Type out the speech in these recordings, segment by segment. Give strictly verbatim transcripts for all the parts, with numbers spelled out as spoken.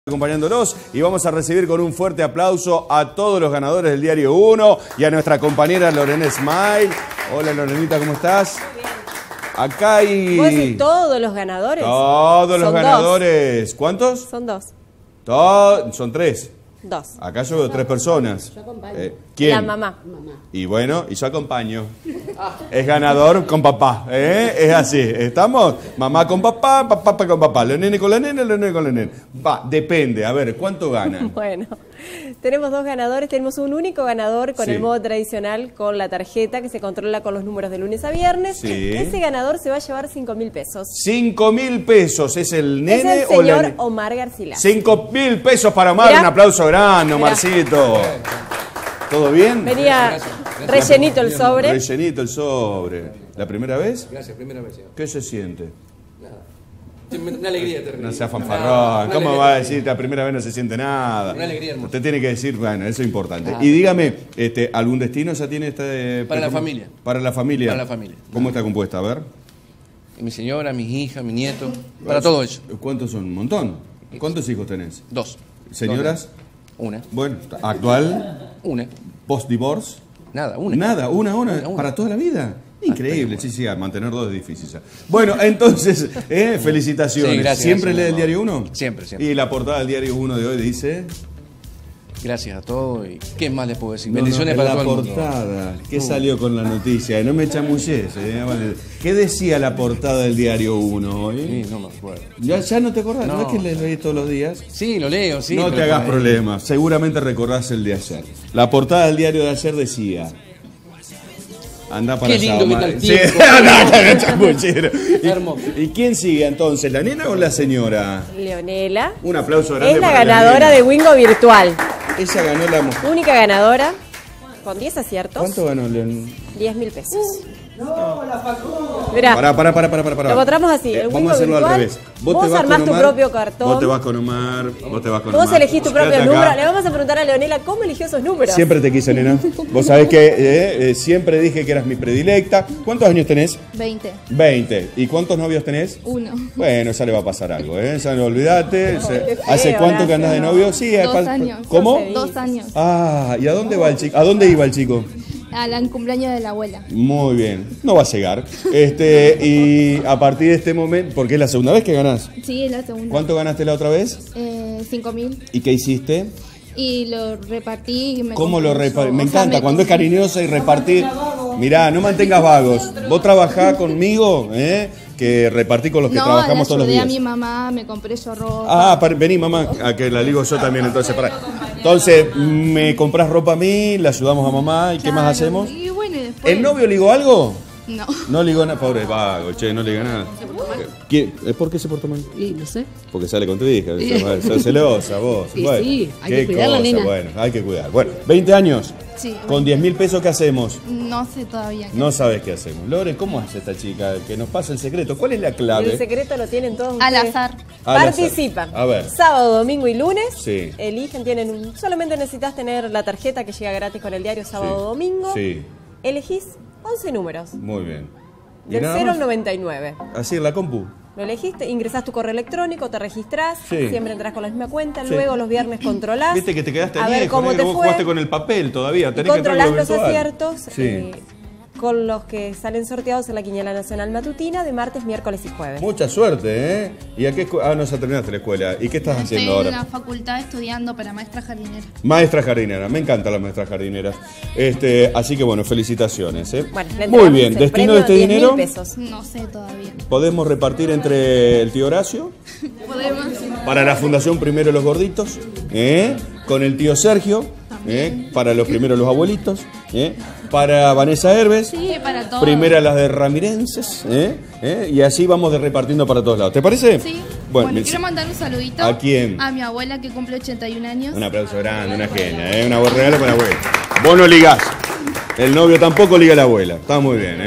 Acompañándonos y vamos a recibir con un fuerte aplauso a todos los ganadores del Diario uno y a nuestra compañera Lorena Smile. Hola Lorenita, ¿cómo estás? Muy bien. Acá hay... ¿Vos decís todos los ganadores? Todos los Son ganadores. Dos. ¿Cuántos? Son dos. Todo... Son tres. Dos. Acá yo veo tres personas. Yo acompaño. Eh, ¿Quién? La mamá. Mamá. Y bueno, y yo acompaño. Es ganador con papá, ¿eh? Es así. ¿Estamos? Mamá con papá, papá con papá. Los nenes con la nena, los nenes con la nena. Va, depende. A ver, ¿cuánto ganan? Bueno, tenemos dos ganadores. Tenemos un único ganador con Sí. el modo tradicional, con la tarjeta que se controla con los números de lunes a viernes. Sí. Ese ganador se va a llevar cinco mil pesos. Cinco mil pesos. ¿Es el nene Es el o la señor nena? Omar Garcila. Cinco mil pesos para Omar. Mirá. Un aplauso grande, Mirá. Omarcito. ¿Todo bien? Venía rellenito el sobre. Rellenito el sobre. ¿La primera vez? Gracias, primera vez. Ya. ¿Qué se siente? Nada. Una alegría terrible. No sea Nada, fanfarrón. una ¿Cómo alegría va a terrible. decir la primera vez no se siente nada? Una alegría hermosa. Usted tiene que decir, bueno, eso es importante. Ah. Y dígame, este, ¿algún destino ya tiene este? Para la familia. Para la familia. Para la familia. ¿Cómo está compuesta? A ver. Y mi señora, mis hijas, mi nieto, para todo eso. ¿Cuántos son? Un montón. ¿Cuántos hijos tenés? Dos. ¿Señoras? Dos. Una. Bueno, ¿actual? Una. ¿Post-divorce? Nada, una. Nada, una, una, Una, una. para toda la vida. Increíble, sí, sí, mantener dos es difícil ya. Bueno, entonces, eh, felicitaciones. Sí, gracias, ¿Siempre gracias, lee el mamá. Diario uno? Siempre, siempre. Y la portada del Diario uno de hoy dice... Gracias a todos. Y ¿qué más les puedo decir? No, Bendiciones no, para la todo el mundo. portada. ¿Qué Uh. salió con la noticia? No me chamulles. Eh, vale. ¿Qué decía la portada del Diario uno hoy? Sí, no me acuerdo. ¿Ya, ya no te acordás? ¿No, No. es que le leí todos los días? Sí, lo leo, sí. no pero te hagas por ahí- problemas. Seguramente recordás el de ayer. La portada del diario de ayer decía... Anda para Qué allá, lindo que Omar. está el Sí, tiempo. anda, chamuchero. Hermoso. ¿Y, ¿Y quién sigue entonces? ¿La nena o la señora? Leonela. Un aplauso grande Es la para ganadora nena. de Wingo Virtual. Ella ganó la... mu- Única ganadora. Con diez aciertos. ¿Cuánto ganó León? diez mil pesos. Mirá. Pará, pará, pará, pará, pará. Lo mostramos así, el vamos Wingo a hacerlo al virtual. revés. Vos te vas armás con tu Omar, propio cartón. Vos te vas con Omar, vos te vas con Vos Omar. elegís tu propio Quédate acá. número. Le vamos a preguntar a Leonela cómo eligió esos números. Siempre te quise, nena. Vos sabés que eh, eh, siempre dije que eras mi predilecta. ¿Cuántos años tenés? veinte. veinte. ¿Y cuántos novios tenés? Uno. Bueno, ya le va a pasar algo, ¿eh? Ya no olvidate. Se- qué feo, ¿Hace cuánto que andás de Horacio. novio? Sí, Dos pa- años. ¿Cómo? No sé. Dos años. Ah, ¿y a dónde va el chico? ¿A dónde iba el chico? Al cumpleaños de la abuela. Muy bien. No va a llegar. Este, y a partir de este momento, porque es la segunda vez que ganás. Sí, es la segunda. ¿Cuánto ganaste la otra vez? Eh, cinco mil. ¿Y qué hiciste? Y lo repartí. Y me ¿Cómo lo compré repartí? un- Me o sea, encanta, me cuando es compré- cariñosa y repartir. Mirá, no mantengas vagos. Vos trabajás conmigo, ¿eh? Que repartí con los que No, trabajamos le todos los ayudé días. a mi mamá, me compré yo ropa. Ah, par- vení mamá, a que la ligo yo también, entonces para. Entonces, me compras ropa a mí, le ayudamos a mamá, ¿y qué más Claro. hacemos? Y bueno, y después... ¿El novio ligó algo? No. No ligó nada, pobre vago, che, no liga nada. ¿Quién- ¿Por qué se portó mal? Y no sé. Porque sale con tu hija, sos celosa vos. Sí, Bueno, sí, hay qué que cuidar a la cosa, nena. Bueno, hay que cuidar. Bueno, veinte años, Sí. con diez mil pesos, ¿qué hacemos? No sé todavía. qué. No sabes qué hacemos. Lore, ¿cómo hace esta chica? Que nos pase el secreto. ¿Cuál es la El clave? secreto lo tienen todos Al ustedes. azar. Al azar. Participan. A ver. Sábado, domingo y lunes. Sí. Eligen, tienen un... Solamente necesitas tener la tarjeta que llega gratis con el diario sábado Sí. domingo. Sí, Elegís once números. muy bien. ¿Y Del nada cero más? al noventa y nueve. Así en la compu. Lo elegiste, ingresás tu correo electrónico, te registrás, Sí. siempre entras con la misma cuenta, Sí. luego los viernes controlás. Viste que te quedaste a ver viejo, cómo negro, te vos fue. jugaste con el papel todavía. Y Tenés que entrar con controlás lo los virtual. aciertos Sí. eh, con los que salen sorteados en la Quiniela Nacional Matutina de martes, miércoles y jueves. Mucha suerte, ¿eh? ¿Y a qué escu- Ah, no, ya terminaste la escuela. ¿Y qué estás Estoy haciendo en ahora? la facultad estudiando para maestra jardinera. Maestra jardinera, me encantan las maestras jardineras. Este, así que bueno, felicitaciones, ¿eh? Bueno, le Muy entregamos bien, el destino premio, de este diez mil dinero pesos. No sé todavía. podemos repartir entre el tío Horacio, Podemos. para la Fundación Primero Los Gorditos, ¿eh? Con el tío Sergio, ¿eh? Para los primeros los abuelitos, ¿eh? Para Vanessa Herbes, Sí, para todos. primera las de Ramirenses, ¿eh? ¿Eh? Y así vamos de repartiendo para todos lados. ¿Te parece? Sí. Bueno, Bueno, me- quiero mandar un saludito. ¿A quién? A mi abuela que cumple ochenta y un años. un aplauso grande, una genia, ¿eh? Una buen regalo para la abuela. Vos no ligás. El novio tampoco liga a la abuela. Está muy bien, ¿eh?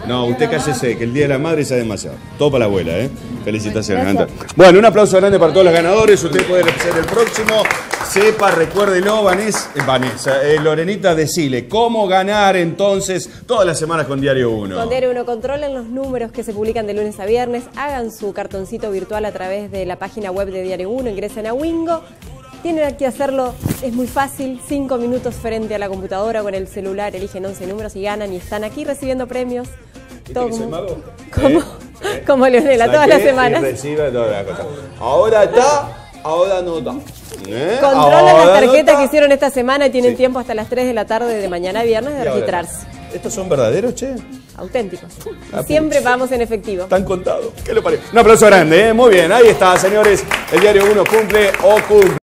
No, usted cállese, que el Día de la Madre ya es demasiado. Todo para la abuela, ¿eh? Felicitaciones, Anta. Bueno, un aplauso grande para todos los ganadores. Usted puede ser el próximo. Sepa, recuérdelo, Vanessa, eh, Vanessa eh, Lorenita, decile, ¿cómo ganar entonces todas las semanas con Diario uno? Con Diario uno, controlen los números que se publican de lunes a viernes, hagan su cartoncito virtual a través de la página web de Diario uno, ingresen a Wingo. Tienen que hacerlo, es muy fácil, cinco minutos frente a la computadora con el celular, eligen once números y ganan y están aquí recibiendo premios. Todo como, mago? como, ¿Eh? como Leonela, todas las semanas. Y recibe todas las cosas. Ahora está, ahora no está. ¿Eh? Controlan Ahora las tarjetas no que hicieron esta semana y tienen Sí. tiempo hasta las tres de la tarde de mañana viernes de Y ahora, registrarse. ¿estos son verdaderos, che? Auténticos. Ah, Y siempre vamos en efectivo. Están contados. ¿Qué le parece? Un aplauso grande, ¿eh? Muy bien, ahí está, señores. El Diario uno cumple o cumple.